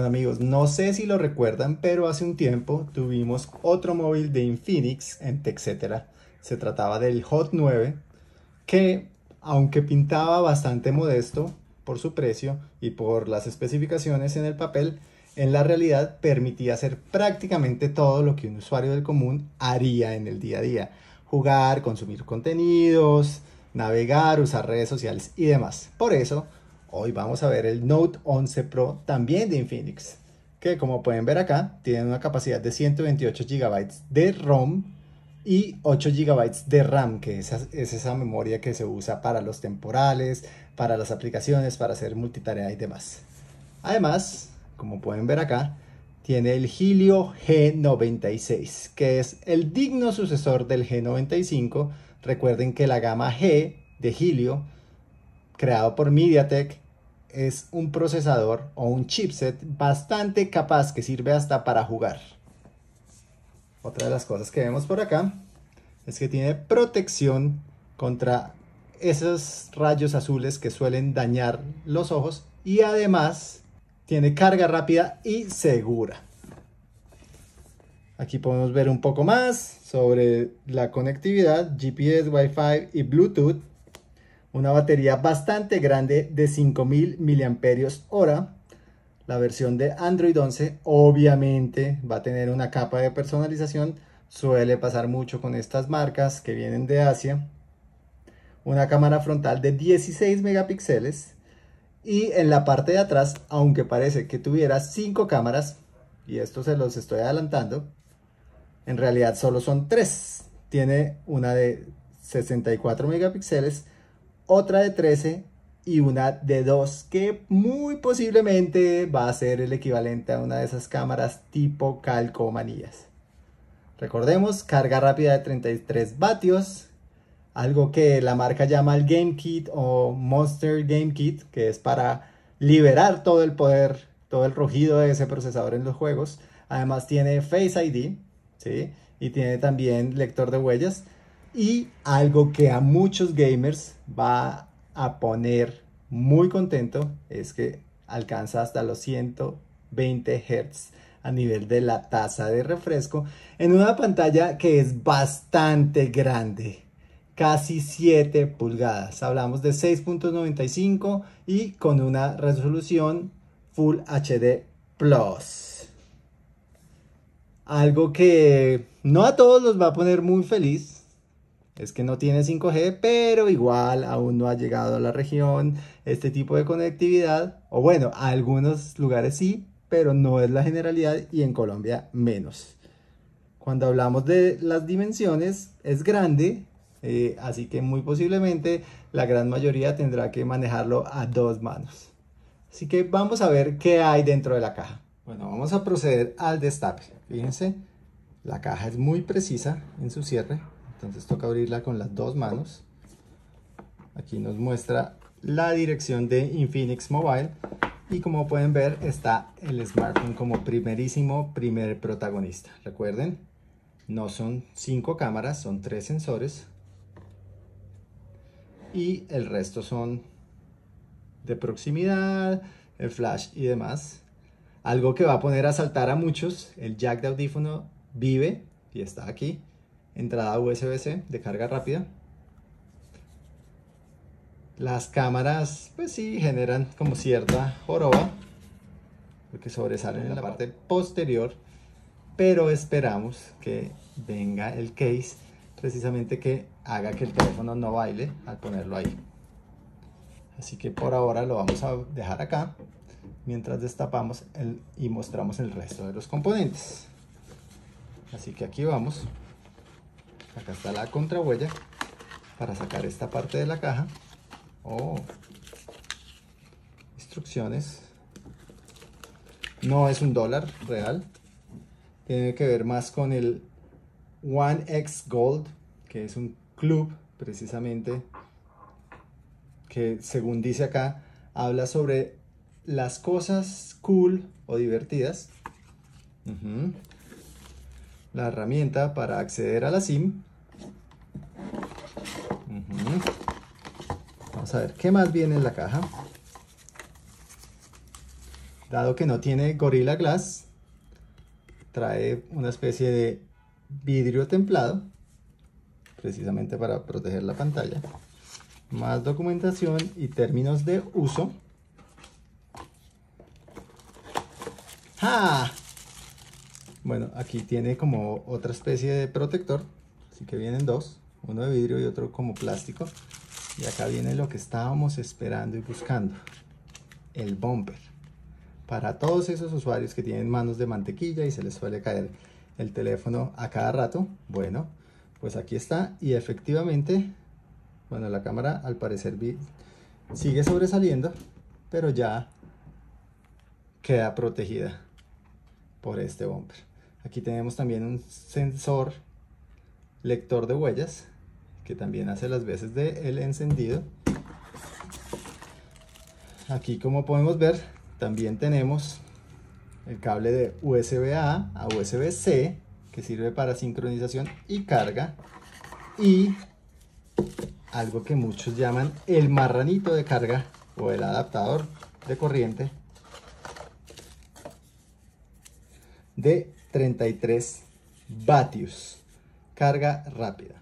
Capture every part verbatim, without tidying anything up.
amigos, no sé si lo recuerdan, pero hace un tiempo tuvimos otro móvil de Infinix en TechCetera. Se trataba del Hot nueve, que aunque pintaba bastante modesto por su precio y por las especificaciones en el papel, en la realidad permitía hacer prácticamente todo lo que un usuario del común haría en el día a día: jugar, consumir contenidos, navegar, usar redes sociales y demás. Por eso, hoy vamos a ver el Note once Pro, también de Infinix, que como pueden ver acá, tiene una capacidad de ciento veintiocho gigabytes de ROM y ocho gigabytes de RAM, que es, es esa memoria que se usa para los temporales, para las aplicaciones, para hacer multitarea y demás. Además, como pueden ver acá, tiene el Helio G noventa y seis, que es el digno sucesor del G noventa y cinco. Recuerden que la gama G de Helio, creado por MediaTek, es un procesador o un chipset bastante capaz, que sirve hasta para jugar. Otra de las cosas que vemos por acá es que tiene protección contra esos rayos azules que suelen dañar los ojos, y además tiene carga rápida y segura. Aquí podemos ver un poco más sobre la conectividad, G P S, Wi-Fi y Bluetooth. Una batería bastante grande de cinco mil miliamperios hora. La versión de Android once obviamente va a tener una capa de personalización. Suele pasar mucho con estas marcas que vienen de Asia. Una cámara frontal de dieciséis megapíxeles. Y en la parte de atrás, aunque parece que tuviera cinco cámaras, y esto se los estoy adelantando, en realidad solo son tres. Tiene una de sesenta y cuatro megapíxeles, otra de trece y una de dos, que muy posiblemente va a ser el equivalente a una de esas cámaras tipo calcomanías. Recordemos, carga rápida de treinta y tres vatios, algo que la marca llama el Game Kit o Monster Game Kit, que es para liberar todo el poder, todo el rugido de ese procesador en los juegos. Además tiene Face I D, ¿sí? Y tiene también lector de huellas. Y algo que a muchos gamers va a poner muy contento es que alcanza hasta los ciento veinte hertz a nivel de la tasa de refresco en una pantalla que es bastante grande, casi siete pulgadas. Hablamos de seis punto noventa y cinco y con una resolución Full H D Plus. Algo que no a todos los va a poner muy feliz es que no tiene cinco G, pero igual aún no ha llegado a la región este tipo de conectividad. O bueno, a algunos lugares sí, pero no es la generalidad, y en Colombia menos. Cuando hablamos de las dimensiones, es grande, eh, así que muy posiblemente la gran mayoría tendrá que manejarlo a dos manos. Así que vamos a ver qué hay dentro de la caja. Bueno, vamos a proceder al destape. Fíjense, la caja es muy precisa en su cierre, entonces toca abrirla con las dos manos. Aquí nos muestra la dirección de Infinix Mobile y como pueden ver está el smartphone como primerísimo primer protagonista. Recuerden, no son cinco cámaras, son tres sensores y el resto son de proximidad, el flash y demás. Algo que va a poner a saltar a muchos: el jack de audífono vive y está aquí. Entrada U S B C de carga rápida. Las cámaras pues sí generan como cierta joroba porque sobresalen en la parte posterior, pero esperamos que venga el case precisamente que haga que el teléfono no baile al ponerlo ahí. Así que por ahora lo vamos a dejar acá mientras destapamos el, y mostramos el resto de los componentes. Así que aquí vamos. Acá está la contrahuella para sacar esta parte de la caja. Oh, instrucciones. No es un dólar real. Tiene que ver más con el One X Gold, que es un club precisamente que, según dice acá, habla sobre las cosas cool o divertidas. Uh-huh. La herramienta para acceder a la SIM. Uh-huh. Vamos a ver qué más viene en la caja. Dado que no tiene Gorilla Glass, trae una especie de vidrio templado, precisamente para proteger la pantalla. Más documentación y términos de uso. ¡Ja! Bueno, aquí tiene como otra especie de protector, así que vienen dos, uno de vidrio y otro como plástico. Y acá viene lo que estábamos esperando y buscando, el bumper. Para todos esos usuarios que tienen manos de mantequilla y se les suele caer el teléfono a cada rato, bueno, pues aquí está. Y efectivamente, bueno, la cámara al parecer sigue sobresaliendo, pero ya queda protegida por este bumper. Aquí tenemos también un sensor lector de huellas que también hace las veces de el encendido. Aquí, como podemos ver, también tenemos el cable de U S B A a U S B C que sirve para sincronización y carga, y algo que muchos llaman el marranito de carga o el adaptador de corriente de treinta y tres vatios, carga rápida.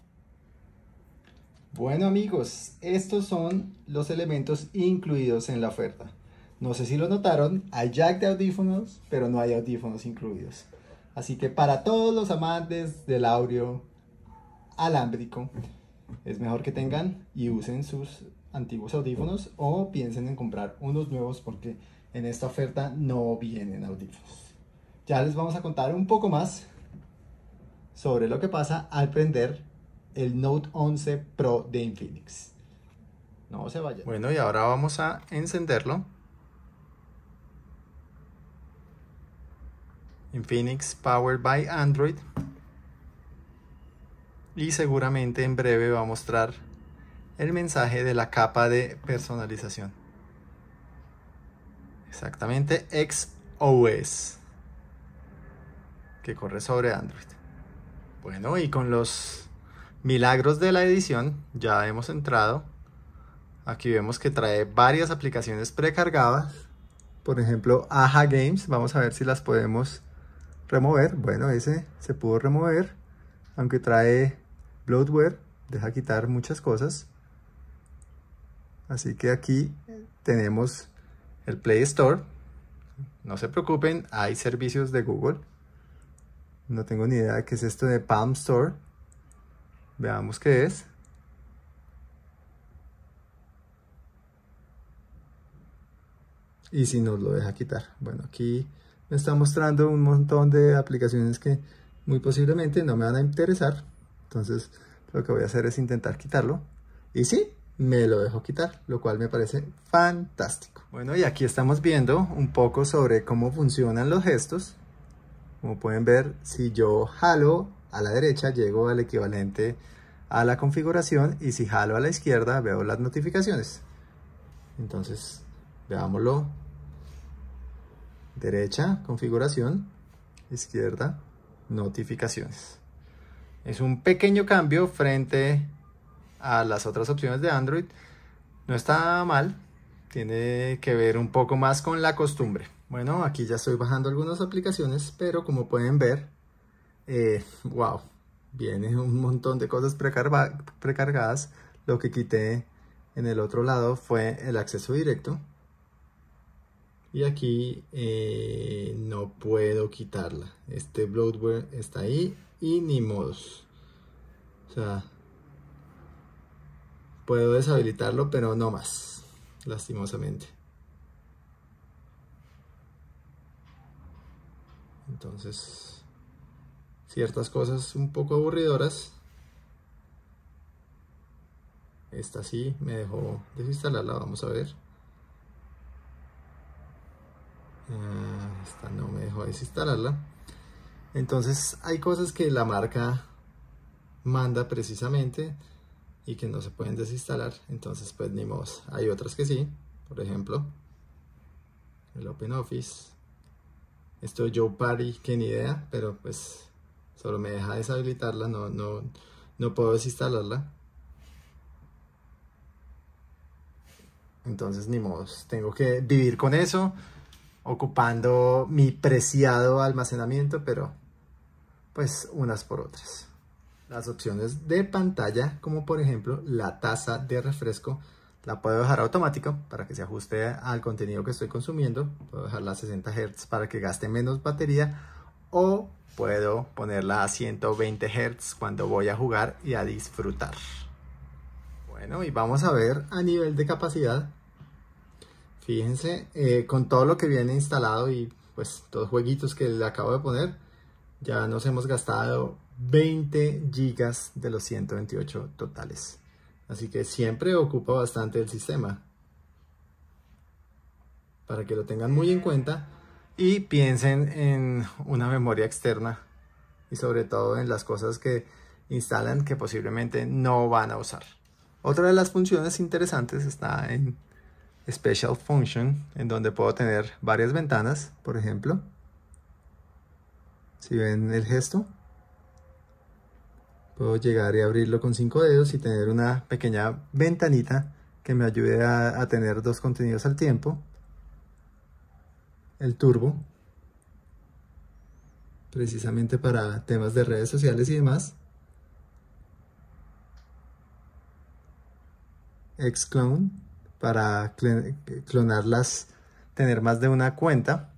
Bueno amigos, estos son los elementos incluidos en la oferta. No sé si lo notaron, hay jack de audífonos, pero no hay audífonos incluidos. Así que para todos los amantes del audio alámbrico, es mejor que tengan y usen sus antiguos audífonos o piensen en comprar unos nuevos, porque en esta oferta no vienen audífonos. Ya les vamos a contar un poco más sobre lo que pasa al prender el Note once Pro de Infinix. No se vayan. Bueno, y ahora vamos a encenderlo. Infinix Powered by Android. Y seguramente en breve va a mostrar el mensaje de la capa de personalización. Exactamente, X O S, que corre sobre Android. Bueno, y con los milagros de la edición ya hemos entrado. Aquí vemos que trae varias aplicaciones precargadas. Por ejemplo, Aja Games. Vamos a ver si las podemos remover. Bueno, ese se pudo remover, aunque trae bloatware, deja quitar muchas cosas. Así que aquí tenemos el Play Store. No se preocupen, hay servicios de Google. No tengo ni idea de qué es esto de Palm Store. Veamos qué es. Y si nos lo deja quitar. Bueno, aquí me está mostrando un montón de aplicaciones que muy posiblemente no me van a interesar. Entonces lo que voy a hacer es intentar quitarlo. Y sí, me lo dejo quitar, lo cual me parece fantástico. Bueno, y aquí estamos viendo un poco sobre cómo funcionan los gestos. Como pueden ver, si yo jalo a la derecha, llego al equivalente a la configuración, y si jalo a la izquierda, veo las notificaciones. Entonces, veámoslo. Derecha, configuración; izquierda, notificaciones. Es un pequeño cambio frente a las otras opciones de Android. No está mal, tiene que ver un poco más con la costumbre. Bueno, aquí ya estoy bajando algunas aplicaciones, pero como pueden ver, eh, wow, viene un montón de cosas precarga precargadas. Lo que quité en el otro lado fue el acceso directo. Y aquí eh, no puedo quitarla. Este bloatware está ahí y ni modos. O sea, puedo deshabilitarlo, pero no más, lastimosamente. Entonces, ciertas cosas un poco aburridoras. Esta sí me dejó desinstalarla, vamos a ver. Uh, esta no me dejó desinstalarla. Entonces hay cosas que la marca manda precisamente y que no se pueden desinstalar. Entonces pues ni modo. Hay otras que sí. Por ejemplo, el OpenOffice. Esto Joe Party, que ni idea, pero pues solo me deja deshabilitarla, no, no, no puedo desinstalarla. Entonces ni modo, tengo que vivir con eso. ocupando mi preciado almacenamiento, pero pues unas por otras. Las opciones de pantalla, como por ejemplo la tasa de refresco, la puedo dejar automática para que se ajuste al contenido que estoy consumiendo. Puedo dejarla a sesenta hertz para que gaste menos batería, o puedo ponerla a ciento veinte hertz cuando voy a jugar y a disfrutar. Bueno, y vamos a ver a nivel de capacidad. Fíjense, eh, con todo lo que viene instalado y pues todos los jueguitos que le acabo de poner, ya nos hemos gastado veinte gigas de los ciento veintiocho totales. Así que siempre ocupa bastante el sistema. Para que lo tengan muy en cuenta y piensen en una memoria externa y sobre todo en las cosas que instalan que posiblemente no van a usar. Otra de las funciones interesantes está en Special Function, en donde puedo tener varias ventanas, por ejemplo. Si ven el gesto, puedo llegar y abrirlo con cinco dedos y tener una pequeña ventanita que me ayude a, a tener dos contenidos al tiempo. El turbo, precisamente para temas de redes sociales y demás. Xclone, para clonarlas, tener más de una cuenta.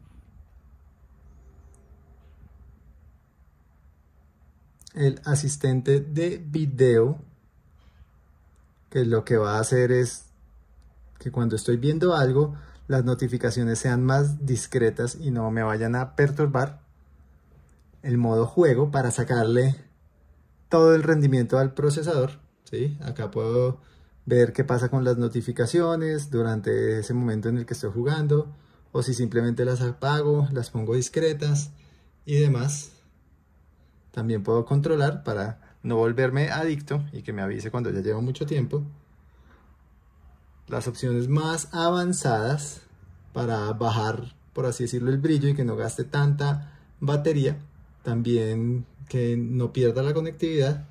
El asistente de video, que lo que va a hacer es que cuando estoy viendo algo, las notificaciones sean más discretas y no me vayan a perturbar. El modo juego, para sacarle todo el rendimiento al procesador, ¿sí? Acá puedo ver qué pasa con las notificaciones durante ese momento en el que estoy jugando, o si simplemente las apago, las pongo discretas y demás. También puedo controlar para no volverme adicto y que me avise cuando ya llevo mucho tiempo. Las opciones más avanzadas para bajar, por así decirlo, el brillo y que no gaste tanta batería. También que no pierda la conectividad.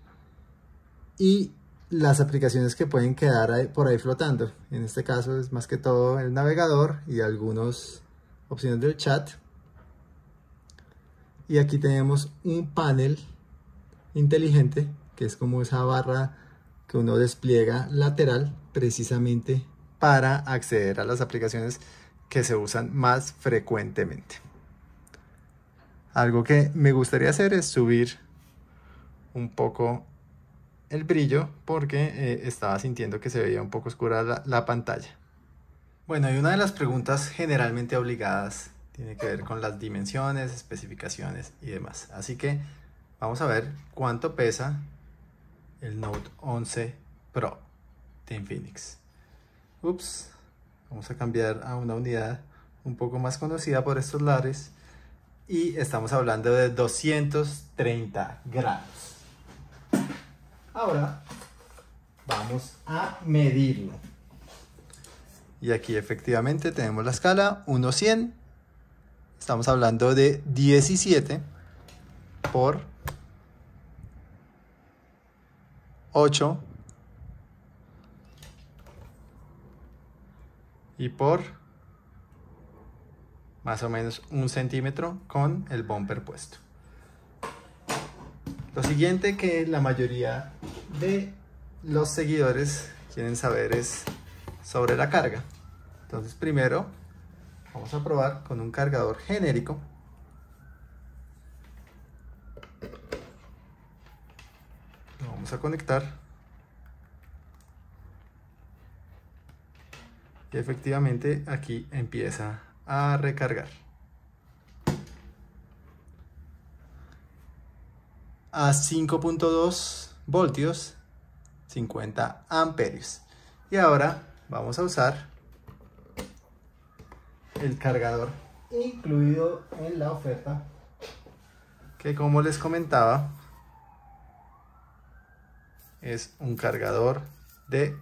Y las aplicaciones que pueden quedar ahí, por ahí flotando. En este caso es más que todo el navegador y algunas opciones del chat. Y aquí tenemos un panel inteligente, que es como esa barra que uno despliega lateral, precisamente para acceder a las aplicaciones que se usan más frecuentemente. Algo que me gustaría hacer es subir un poco el brillo, porque eh, estaba sintiendo que se veía un poco oscura la, la pantalla. Bueno, y una de las preguntas generalmente obligadas tiene que ver con las dimensiones, especificaciones y demás. Así que vamos a ver cuánto pesa el Note once Pro de Infinix. Ups, vamos a cambiar a una unidad un poco más conocida por estos lares. Y estamos hablando de doscientos treinta gramos. Ahora vamos a medirlo. Y aquí efectivamente tenemos la escala uno a cien. Estamos hablando de diecisiete por ocho y por más o menos un centímetro con el bumper puesto. Lo siguiente que la mayoría de los seguidores quieren saber es sobre la carga. Entonces primero vamos a probar con un cargador genérico. Lo vamos a conectar. Y efectivamente aquí empieza a recargar. A cinco punto dos voltios, cincuenta amperios. Y ahora vamos a usar el cargador incluido en la oferta, que como les comentaba es un cargador de,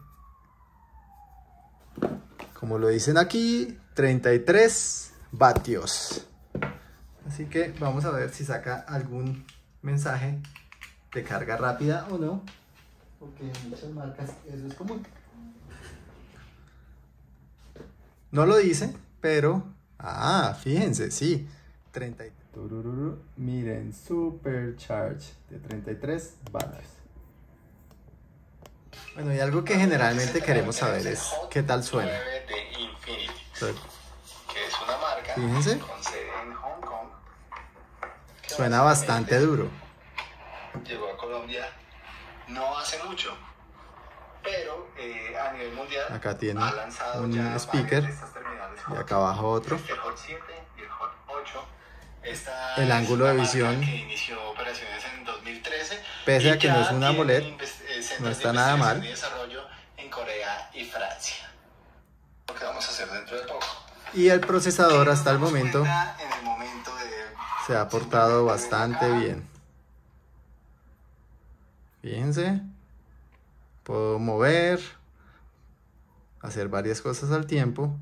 como lo dicen aquí, treinta y tres vatios. Así que vamos a ver si saca algún mensaje de carga rápida o no, porque en muchas marcas eso es común. No lo dice, pero Ah, fíjense, sí. treinta. Turururu, miren, Supercharge de treinta y tres vatios. Bueno, y algo que generalmente queremos saber es qué tal suena. Entonces, que es una marca fíjense, con sede en Hong Kong. suena bastante duro. Llegó a Colombia no hace mucho, pero eh, a nivel mundial Acá tiene ha lanzado un ya speaker de estas terminales y acá abajo otro. el Hot siete y el Hot ocho. Esta El ángulo de visión, que inició operaciones en dos mil trece, pese a que no es una AMOLED, no está nada mal. Y desarrollo en Corea y Francia. Lo que vamos a hacer dentro de poco. Y el procesador hasta el momento En el momento de se ha portado bastante bien. Fíjense, puedo mover, hacer varias cosas al tiempo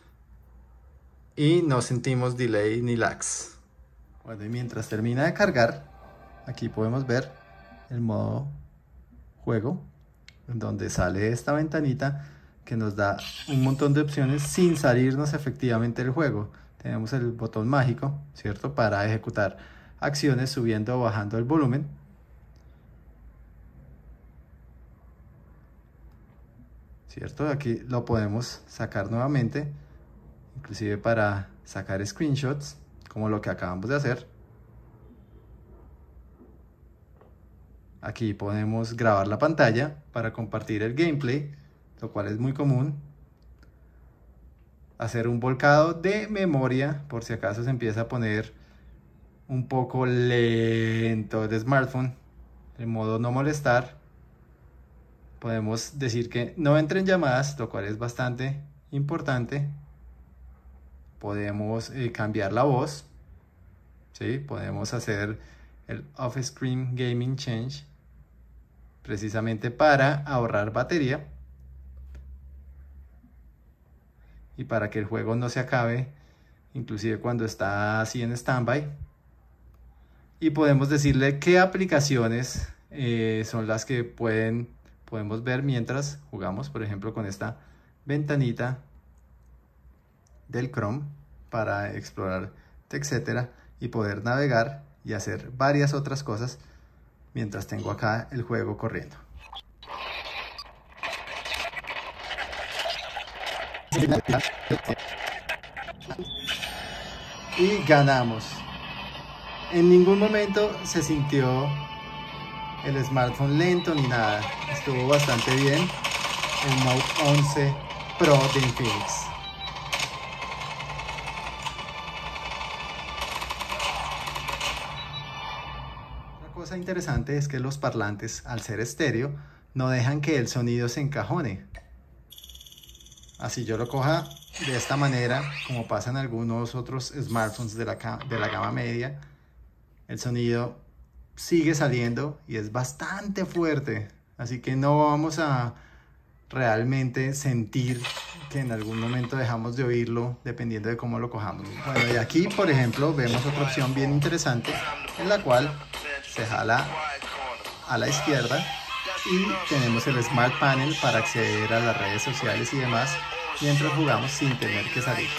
y no sentimos delay ni lags. Bueno, y mientras termina de cargar, aquí podemos ver el modo juego, en donde sale esta ventanita que nos da un montón de opciones sin salirnos efectivamente del juego. Tenemos el botón mágico, ¿cierto? Para ejecutar acciones subiendo o bajando el volumen. ¿Cierto? Aquí lo podemos sacar nuevamente, inclusive para sacar screenshots, como lo que acabamos de hacer. Aquí podemos grabar la pantalla para compartir el gameplay, lo cual es muy común. Hacer un volcado de memoria, por si acaso se empieza a poner un poco lento el smartphone, en modo no molestar. Podemos decir que no entren llamadas, lo cual es bastante importante. Podemos eh, cambiar la voz, ¿sí? Podemos hacer el off-screen gaming change, precisamente para ahorrar batería y para que el juego no se acabe, inclusive cuando está así en standby. Y podemos decirle qué aplicaciones eh, son las que pueden, podemos ver mientras jugamos, por ejemplo con esta ventanita del Chrome para explorar, etcétera, y poder navegar y hacer varias otras cosas mientras tengo acá el juego corriendo. Y ganamos. En ningún momento se sintió el smartphone lento ni nada. Estuvo bastante bien el Note once Pro de Infinix. Otra cosa interesante es que los parlantes, al ser estéreo, no dejan que el sonido se encajone. Así yo lo coja de esta manera, como pasa en algunos otros smartphones de la, de la gama media, el sonido sigue saliendo y es bastante fuerte. Así que no vamos a realmente sentir que en algún momento dejamos de oírlo dependiendo de cómo lo cojamos. Bueno, y aquí, por ejemplo, vemos otra opción bien interesante en la cual se jala a la izquierda y tenemos el Smart Panel para acceder a las redes sociales y demás mientras jugamos sin tener que salir.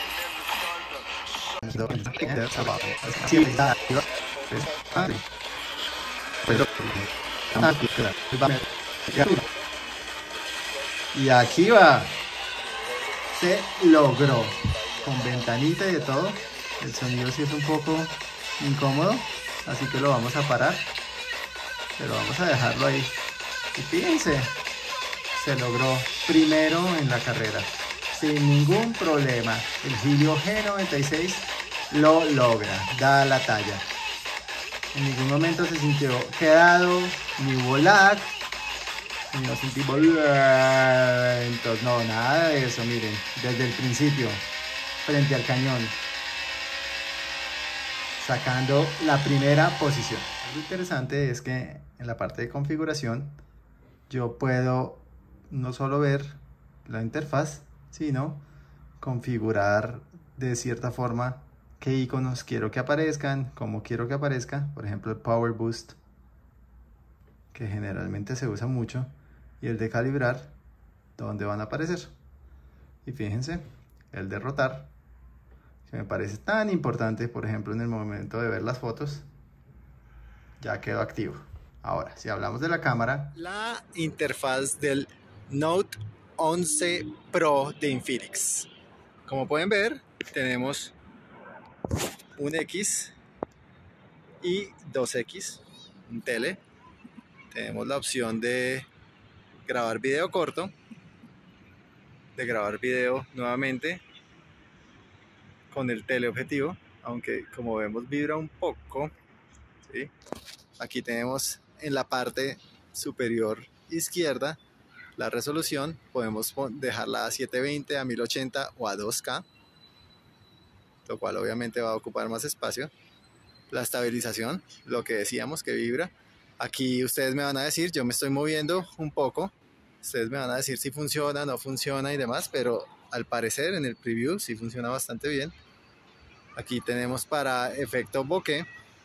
Y aquí va. Se logró. Con ventanita y de todo. El sonido sí es un poco incómodo, así que lo vamos a parar. Pero vamos a dejarlo ahí. Y fíjense, se logró primero en la carrera, sin ningún problema. El Helio G noventa y seis lo logra, da la talla. En ningún momento se sintió quedado, ni hubo lag, ni nos sentimos lentos, no, nada de eso. Miren, desde el principio, frente al cañón, sacando la primera posición. Algo interesante es que en la parte de configuración yo puedo no solo ver la interfaz, sino configurar de cierta forma qué iconos quiero que aparezcan, cómo quiero que aparezca. Por ejemplo, el Power Boost, que generalmente se usa mucho, y el de calibrar, donde van a aparecer. Y fíjense, el de rotar que me parece tan importante, por ejemplo, en el momento de ver las fotos, ya quedó activo. Ahora, si hablamos de la cámara, la interfaz del Note once Pro de Infinix. Como pueden ver, tenemos un X y dos X, un tele. Tenemos la opción de grabar video corto, de grabar video nuevamente con el teleobjetivo, aunque como vemos vibra un poco, ¿sí? Aquí tenemos en la parte superior izquierda la resolución, podemos dejarla a setecientos veinte, a mil ochenta o a dos K, lo cual obviamente va a ocupar más espacio. La estabilización, lo que decíamos que vibra. Aquí ustedes me van a decir, yo me estoy moviendo un poco, ustedes me van a decir si funciona, no funciona y demás, pero al parecer en el preview sí funciona bastante bien. Aquí tenemos para efecto bokeh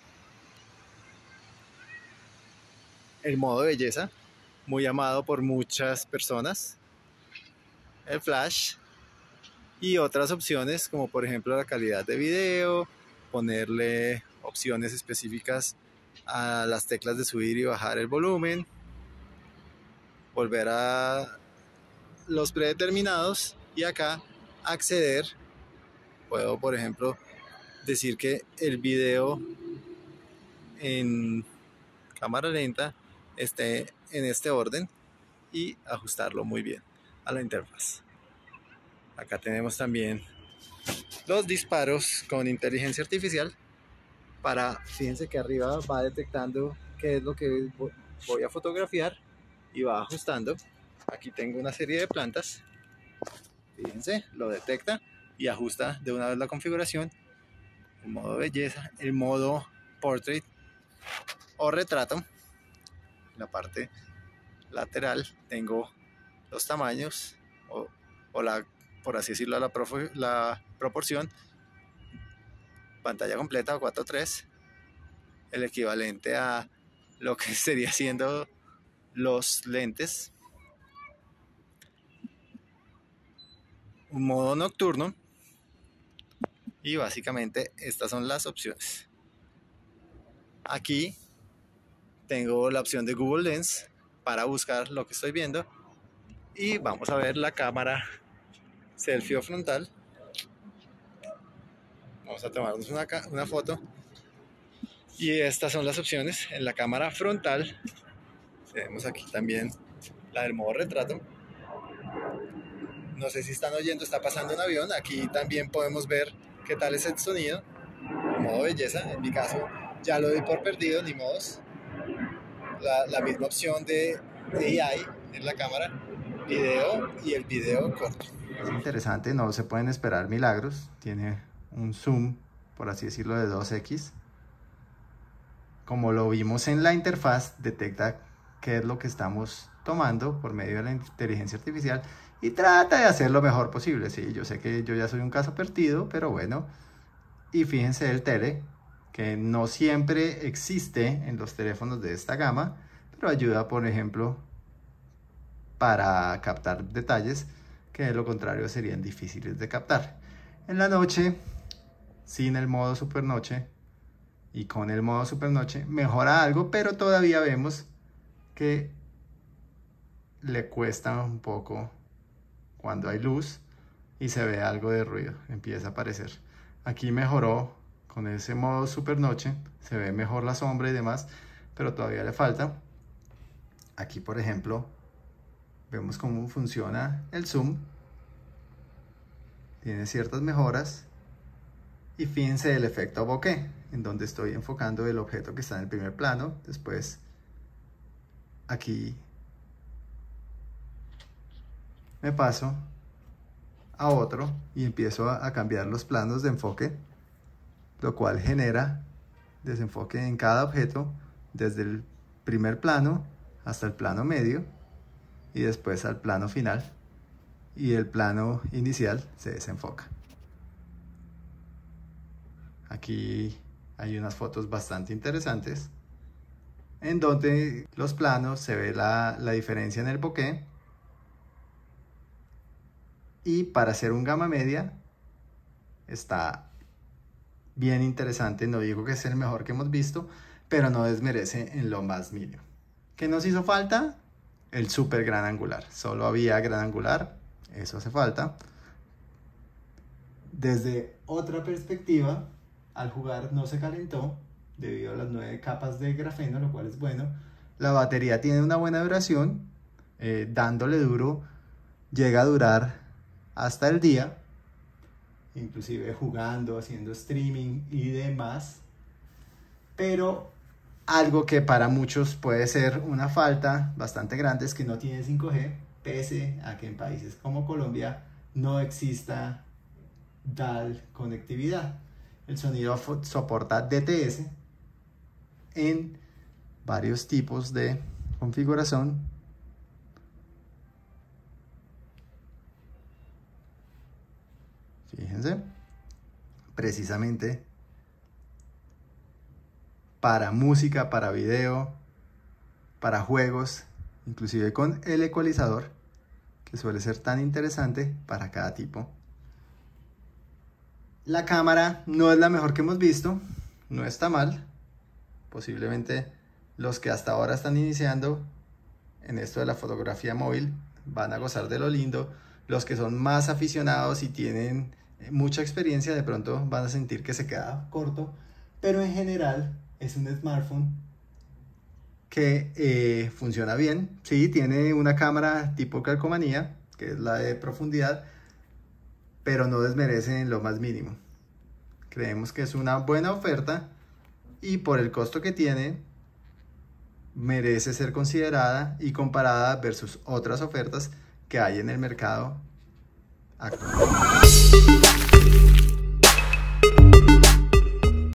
el modo belleza, muy amado por muchas personas, el flash y otras opciones como por ejemplo la calidad de video, ponerle opciones específicas a las teclas de subir y bajar el volumen, volver a los predeterminados y acá acceder. Puedo por ejemplo decir que el video en cámara lenta esté en este orden y ajustarlo muy bien a la interfaz. Acá tenemos también los disparos con inteligencia artificial para, fíjense que arriba va detectando qué es lo que voy a fotografiar y va ajustando. Aquí tengo una serie de plantas, fíjense, lo detecta y ajusta de una vez la configuración, el modo belleza, el modo portrait o retrato. En la parte lateral tengo los tamaños o, o la, por así decirlo, la, prof, la proporción, pantalla completa cuatro tres, el equivalente a lo que sería siendo los lentes, un modo nocturno y básicamente estas son las opciones. Aquí tengo la opción de Google Lens para buscar lo que estoy viendo y vamos a ver la cámara selfie o frontal. Vamos a tomarnos una, una foto y estas son las opciones. En la cámara frontal tenemos aquí también la del modo retrato. No sé si están oyendo, está pasando un avión. Aquí también podemos ver qué tal es el sonido. El modo belleza, en mi caso ya lo doy por perdido, ni modos. La, la misma opción de A I en la cámara, video y el video corto. Es interesante, no se pueden esperar milagros. Tiene un zoom, por así decirlo, de dos X. Como lo vimos en la interfaz, detecta qué es lo que estamos tomando por medio de la inteligencia artificial y trata de hacer lo mejor posible. Sí, yo sé que yo ya soy un caso perdido, pero bueno. Y fíjense el tele, que no siempre existe en los teléfonos de esta gama, pero ayuda, por ejemplo, para captar detalles que de lo contrario serían difíciles de captar. En la noche, sin el modo supernoche y con el modo supernoche, mejora algo, pero todavía vemos que le cuesta un poco cuando hay luz y se ve algo de ruido, empieza a aparecer. Aquí mejoró con ese modo supernoche, se ve mejor la sombra y demás, pero todavía le falta. Aquí, por ejemplo, vemos cómo funciona el zoom, tiene ciertas mejoras. Y fíjense el efecto bokeh, en donde estoy enfocando el objeto que está en el primer plano. Después aquí me paso a otro y empiezo a, a cambiar los planos de enfoque, lo cual genera desenfoque en cada objeto, desde el primer plano hasta el plano medio y después al plano final, y el plano inicial se desenfoca. Aquí hay unas fotos bastante interesantes en donde los planos se ve la, la diferencia en el bokeh, y para hacer un gama media está bien interesante. No digo que es el mejor que hemos visto, pero no desmerece en lo más mínimo. ¿Qué nos hizo falta? El super gran angular. Solo había gran angular, eso hace falta. Desde otra perspectiva, al jugar no se calentó debido a las nueve capas de grafeno, lo cual es bueno. La batería tiene una buena duración, eh, dándole duro llega a durar hasta el día, inclusive jugando, haciendo streaming y demás. Pero algo que para muchos puede ser una falta bastante grande es que no tiene cinco G, pese a que en países como Colombia no exista D A L conectividad. El sonido soporta D T S en varios tipos de configuración. Fíjense, precisamente para música, para video, para juegos, inclusive con el ecualizador, que suele ser tan interesante para cada tipo. La cámara no es la mejor que hemos visto, no está mal. Posiblemente los que hasta ahora están iniciando en esto de la fotografía móvil van a gozar de lo lindo. Los que son más aficionados y tienen mucha experiencia de pronto van a sentir que se queda corto, pero en general es un smartphone que eh, funciona bien. Sí, tiene una cámara tipo calcomanía, que es la de profundidad, pero no desmerece en lo más mínimo. Creemos que es una buena oferta y por el costo que tiene merece ser considerada y comparada versus otras ofertas que hay en el mercado actual.